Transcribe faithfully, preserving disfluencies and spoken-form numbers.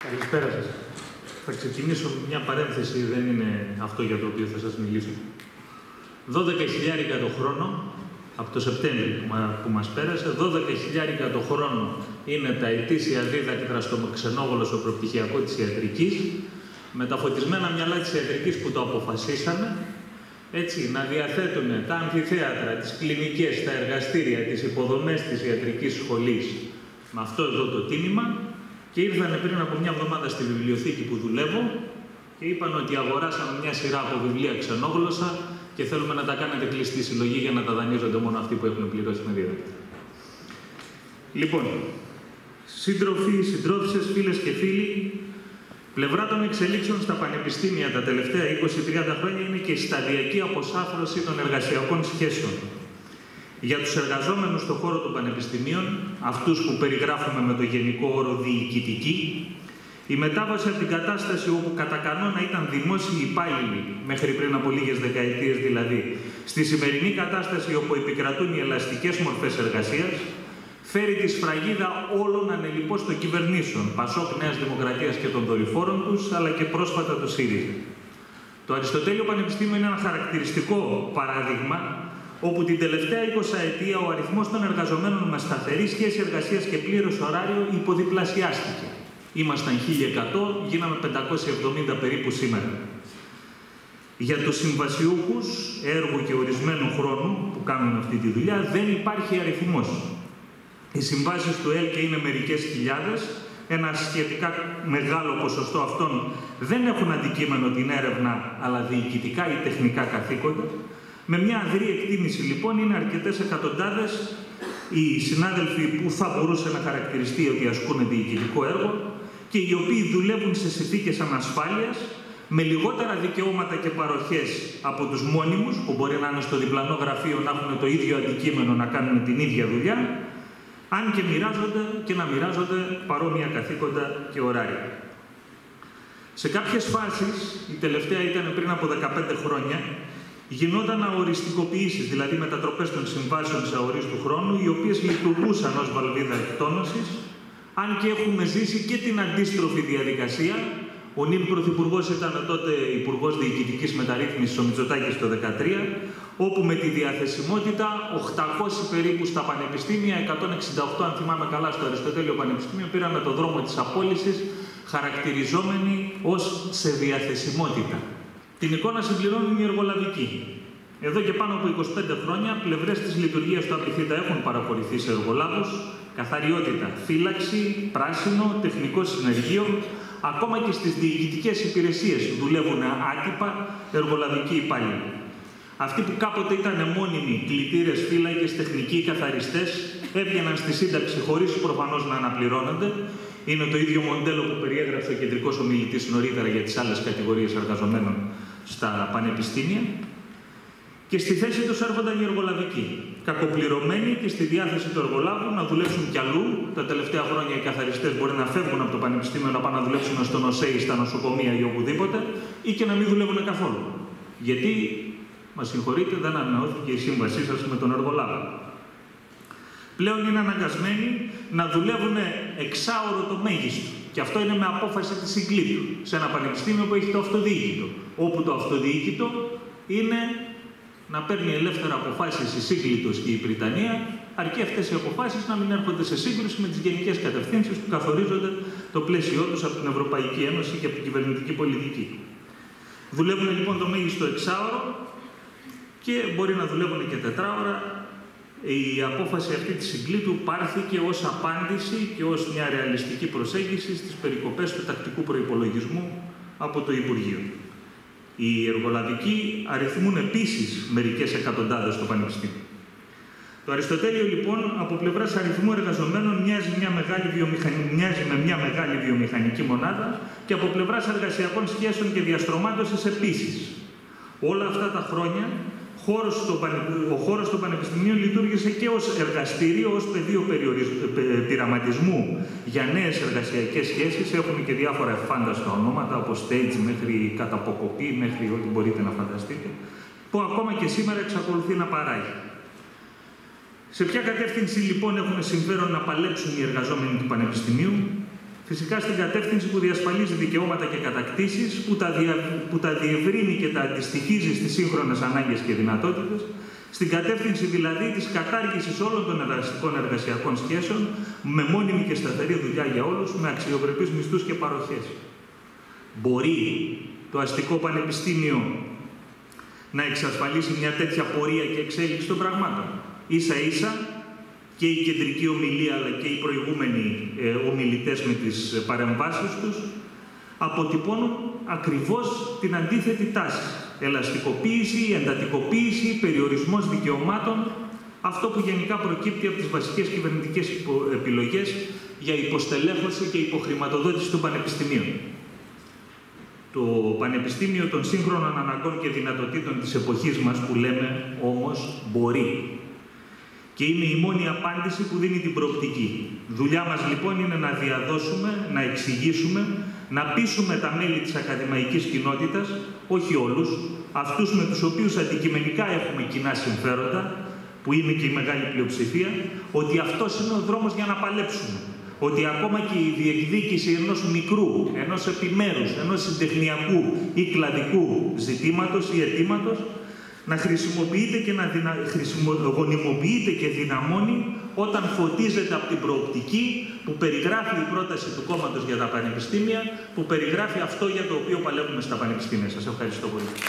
Καλησπέρα σας. Θα ξεκινήσω με μια παρένθεση, δεν είναι αυτό για το οποίο θα σας μιλήσω. δώδεκα χιλιάρικα το χρόνο, από το Σεπτέμβριο που μας πέρασε, δώδεκα χιλιάρικα το χρόνο είναι τα ετήσια δίδακτρα στο ξενόγολο στο προπτυχιακό της ιατρικής, με τα φωτισμένα μυαλά της ιατρικής που το αποφασίσαμε, έτσι, να διαθέτουν τα αμφιθέατρα, τις κλινικές, τα εργαστήρια, τις υποδομές της ιατρικής σχολής με αυτό εδώ το τίμημα, και ήρθαν πριν από μια εβδομάδα στη βιβλιοθήκη που δουλεύω και είπαν ότι αγοράσαμε μια σειρά από βιβλία ξενόγλωσσα και θέλουμε να τα κάνετε κλειστή συλλογή για να τα δανείζονται μόνο αυτοί που έχουν πληρώσει με δίδακτρα. Λοιπόν, σύντροφοι, συντρόφισσες, φίλες και φίλοι, πλευρά των εξελίξεων στα πανεπιστήμια τα τελευταία είκοσι με τριάντα χρόνια είναι και η σταδιακή αποσάφρωση των εργασιακών σχέσεων. Για τους εργαζόμενους στον χώρο των πανεπιστημίων, αυτούς που περιγράφουμε με το γενικό όρο διοικητική, η μετάβαση από την κατάσταση όπου κατά κανόνα ήταν δημόσιοι υπάλληλοι, μέχρι πριν από λίγες δεκαετίες δηλαδή, στη σημερινή κατάσταση όπου επικρατούν οι ελαστικές μορφές εργασίας, φέρει τη σφραγίδα όλων ανελιπώς των κυβερνήσεων, Πασόκ, Νέας Δημοκρατίας και των δορυφόρων τους, αλλά και πρόσφατα του ΣΥΡΙΖΑ. Το Αριστοτέλειο Πανεπιστήμιο είναι ένα χαρακτηριστικό παράδειγμα, όπου την τελευταία εικοσαετία ο αριθμός των εργαζομένων με σταθερή σχέση εργασίας και πλήρως ωράριο υποδιπλασιάστηκε. Ήμασταν χίλια εκατό, γίναμε πεντακόσια εβδομήντα περίπου σήμερα. Για τους συμβασιούχους έργου και ορισμένου χρόνου που κάνουν αυτή τη δουλειά δεν υπάρχει αριθμός. Οι συμβάσεις του ΕΛΚΕ είναι μερικές χιλιάδες, ένα σχετικά μεγάλο ποσοστό αυτών δεν έχουν αντικείμενο την έρευνα, αλλά διοικητικά ή τεχνικά καθήκοντα. Με μια αδρή εκτίμηση λοιπόν είναι αρκετές εκατοντάδες οι συνάδελφοι που θα μπορούσε να χαρακτηριστεί ότι ασκούν διοικητικό έργο και οι οποίοι δουλεύουν σε συνθήκες ανασφάλειας, με λιγότερα δικαιώματα και παροχές από τους μόνιμους, που μπορεί να είναι στο διπλανό γραφείο να έχουν το ίδιο αντικείμενο να κάνουν την ίδια δουλειά, αν και μοιράζονται και να μοιράζονται παρόμοια καθήκοντα και ωράρια. Σε κάποιες φάσεις, η τελευταία ήταν πριν από δεκαπέντε χρόνια, γινόταν αοριστικοποιήσεις, δηλαδή μετατροπές των συμβάσεων σε αορίστου χρόνου, οι οποίες λειτουργούσαν ως βαλβίδα εκτόνωσης, αν και έχουμε ζήσει και την αντίστροφη διαδικασία. Ο νυν Πρωθυπουργός ήταν τότε Υπουργός Διοικητικής Μεταρρύθμισης, ο Μητσοτάκης, το δύο χιλιάδες δεκατρία, όπου με τη διαθεσιμότητα οκτακόσια περίπου στα πανεπιστήμια, εκατόν εξήντα οκτώ αν θυμάμαι καλά στο Αριστοτέλειο Πανεπιστήμιο, πήραμε το δρόμο της απόλυσης, χαρακτηριζόμενοι ως σε διαθεσιμότητα. Την εικόνα συμπληρώνουν οι εργολαβικοί. Εδώ και πάνω από είκοσι πέντε χρόνια, πλευρές της λειτουργίας του ΑΠΙΘΙΤΑ έχουν παραχωρηθεί σε εργολάβους, καθαριότητα, φύλαξη, πράσινο, τεχνικό συνεργείο, ακόμα και στις διοικητικές υπηρεσίες δουλεύουν άτυπα εργολαβικοί υπάλληλοι. Αυτοί που κάποτε ήταν μόνιμοι, κλητήρες, φύλακες, τεχνικοί, καθαριστές, έβγαιναν στη σύνταξη χωρίς προφανώς να αναπληρώνονται. Είναι το ίδιο μοντέλο που περιέγραψε ο κεντρικός ομιλητής νωρίτερα για τις άλλες κατηγορίες εργαζομένων στα πανεπιστήμια. Και στη θέση τους έρχονταν οι εργολαβικοί, κακοπληρωμένοι και στη διάθεση του εργολάβου να δουλέψουν κι αλλού. Τα τελευταία χρόνια οι καθαριστές μπορεί να φεύγουν από το πανεπιστήμιο να πάνε να δουλέψουν στον ΟΣΕΙ, στα νοσοκομεία ή οπουδήποτε, ή και να μην δουλεύουν καθόλου. Γιατί, μας συγχωρείτε, δεν ανανεώθηκε η σύμβασή σας με τον εργολάβο. Πλέον είναι αναγκασμένοι να δουλεύουν εξάωρο το μέγιστο. Και αυτό είναι με απόφαση της συγκλήτου, σε ένα πανεπιστήμιο που έχει το αυτοδιοίκητο. Όπου το αυτοδιοίκητο είναι να παίρνει ελεύθερα αποφάσεις η Σύγκλιτος και η Βρυτανία, αρκεί αυτές οι αποφάσεις να μην έρχονται σε σύγκρουση με τις γενικές κατευθύνσεις που καθορίζονται το πλαίσιό τους από την Ευρωπαϊκή Ένωση και από την κυβερνητική πολιτική. Δουλεύουν λοιπόν το μέγιστο εξάωρο και μπορεί να δουλεύουν και τετράωρα. Η απόφαση αυτή της συγκλήτου πάρθηκε ως απάντηση και ως μια ρεαλιστική προσέγγιση στις περικοπές του τακτικού προϋπολογισμού από το Υπουργείο. Οι εργολαβικοί αριθμούν επίσης μερικές εκατοντάδες στο Πανεπιστήμιο. Το Αριστοτέλειο λοιπόν από πλευράς αριθμού εργαζομένων μοιάζει, μια μεγάλη βιομηχανη... μοιάζει με μια μεγάλη βιομηχανική μονάδα και από πλευράς εργασιακών σχέσεων και διαστρωμάτωσης επίσης. Όλα αυτά τα χρόνια χώρος στο πανε... ο χώρος του Πανεπιστημίου λειτουργήσε και ως εργαστήριο, ως πεδίο περιορισ... πειραματισμού για νέες εργασιακές σχέσεις. Έχουν και διάφορα εφάνταστα ονόματα, από stage μέχρι καταποκοπή, μέχρι ό,τι μπορείτε να φανταστείτε, που ακόμα και σήμερα εξακολουθεί να παράγει. Σε ποια κατεύθυνση λοιπόν έχουν συμφέρον να παλέψουν οι εργαζόμενοι του Πανεπιστημίου? Φυσικά στην κατεύθυνση που διασφαλίζει δικαιώματα και κατακτήσεις, που τα, δια, που τα διευρύνει και τα αντιστοιχίζει στις σύγχρονες ανάγκες και δυνατότητες, στην κατεύθυνση δηλαδή της κατάργησης όλων των εργασιακών εργασιακών σχέσεων, με μόνιμη και σταθερή δουλειά για όλους, με αξιοπρεπείς μισθούς και παροχές. Μπορεί το αστικό πανεπιστήμιο να εξασφαλίσει μια τέτοια πορεία και εξέλιξη των πραγμάτων? Ίσα-ίσα και η κεντρική ομιλία αλλά και οι προηγούμενοι ε, ομιλητές με τις παρεμβάσεις τους αποτυπώνουν ακριβώς την αντίθετη τάση. Ελαστικοποίηση, εντατικοποίηση, περιορισμός δικαιωμάτων, αυτό που γενικά προκύπτει από τις βασικές κυβερνητικές επιλογές για υποστελέχωση και υποχρηματοδότηση των πανεπιστημίων. Το Πανεπιστήμιο των σύγχρονων αναγκών και δυνατοτήτων της εποχής μας, που λέμε, όμως μπορεί. Και είναι η μόνη απάντηση που δίνει την προοπτική. Δουλειά μας λοιπόν είναι να διαδώσουμε, να εξηγήσουμε, να πείσουμε τα μέλη της ακαδημαϊκής κοινότητας, όχι όλους, αυτούς με τους οποίους αντικειμενικά έχουμε κοινά συμφέροντα, που είναι και η μεγάλη πλειοψηφία, ότι αυτός είναι ο δρόμος για να παλέψουμε. Ότι ακόμα και η διεκδίκηση ενός μικρού, ενός επιμέρους, ενός συντεχνιακού ή κλαδικού ζητήματος ή αιτήματος να χρησιμοποιείται και να δυνα... χρησιμο... γονιμοποιείται και δυναμώνει όταν φωτίζεται από την προοπτική που περιγράφει η πρόταση του κόμματος για τα πανεπιστήμια, που περιγράφει αυτό για το οποίο παλεύουμε στα πανεπιστήμια. Σας ευχαριστώ πολύ.